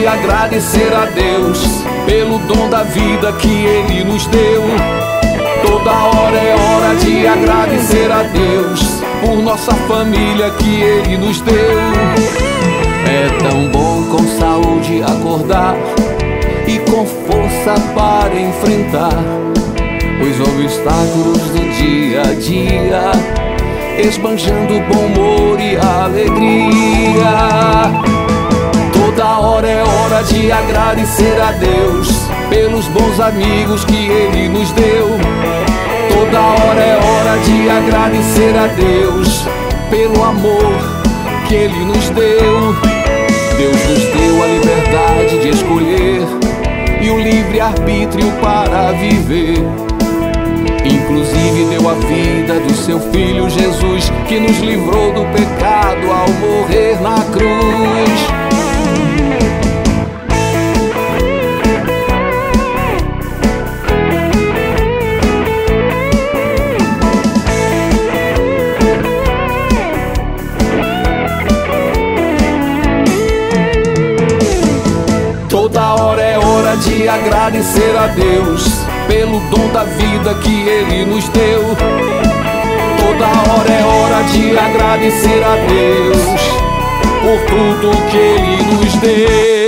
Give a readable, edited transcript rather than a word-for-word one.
agradecer a Deus pelo dom da vida que Ele nos deu. Toda hora é hora de agradecer a Deus por nossa família que Ele nos deu. É tão bom com saúde acordar e com força para enfrentar os obstáculos do dia a dia, esbanjando bom humor e alegria. Toda hora é hora de agradecer a Deus pelos bons amigos que Ele nos deu. Toda hora é hora de agradecer a Deus pelo amor que Ele nos deu. Deus nos deu a liberdade de escolher e o livre-arbítrio para viver. Inclusive deu a vida do seu Filho Jesus, que nos livrou do pecado ao morrer na cruz. Toda hora é hora de agradecer a Deus pelo dom da vida que Ele nos deu. Toda hora é hora de agradecer a Deus por tudo que Ele nos deu.